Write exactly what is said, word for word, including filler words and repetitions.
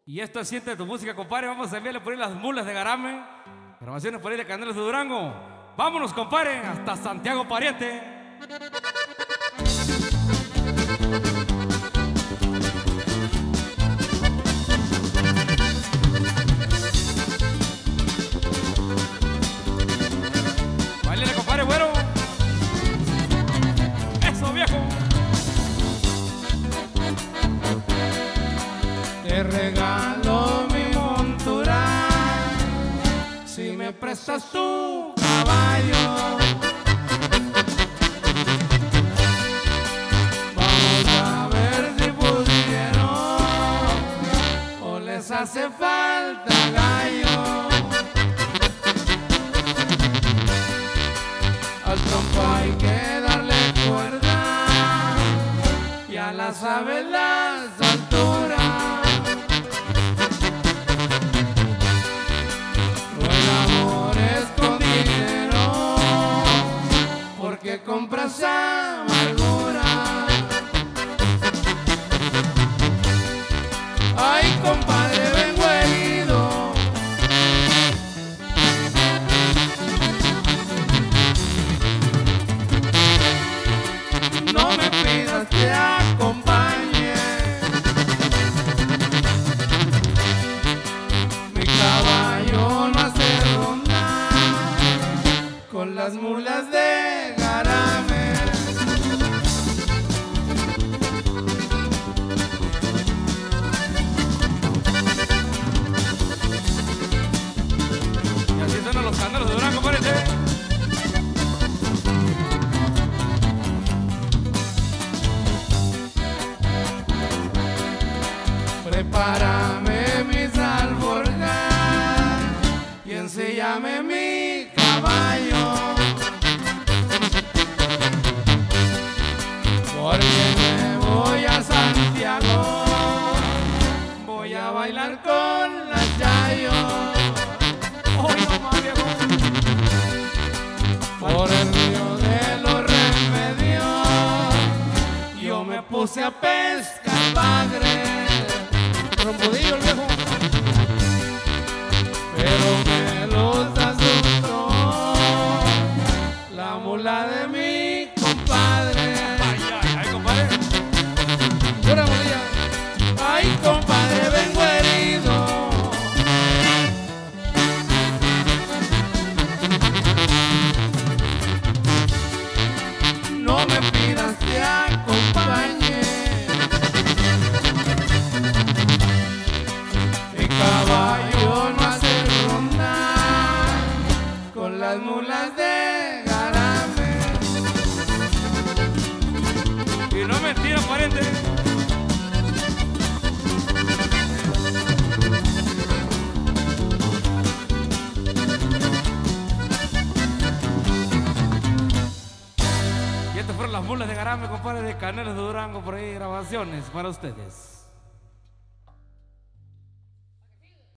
Y esto es Siente tu música, compadre. Vamos a enviarle por ahí las mulas de Garame. Grabaciones por ahí de Canales de Durango. Vámonos, compadre, hasta Santiago Pariente. Báilele, compadre, güero. Eso, viejo. Te regalo mi montura si me prestas tu caballo. Vamos a ver si pusieron o les hace falta gallo. Al trompo hay que darle cuerda, ya la sabes las alturas. Que compras amargura. Ay, compadre, vengo herido. No me pidas que acompañe. Mi caballo no hace ronda con las mulas de los Canales de Durango, parece. Prepárame mis alforjas y enséñame mi caballo, porque me voy a Santiago, voy a bailar con las Yayo. Por el río de los remedios yo me puse a pescar bagre, trompudillo el viejo, pero me los asustó la mula de mi compadre. Ay, ay, ay, compadre. Pura mulilla. Ay, compadre, vengo herido. No me pidas que acompañe. Mi caballo no hace ronda con las mulas de Garame. Y no mentira, pariente. Estas fueron las mulas de Garame, compadre, de Canales de Durango, por ahí grabaciones para ustedes.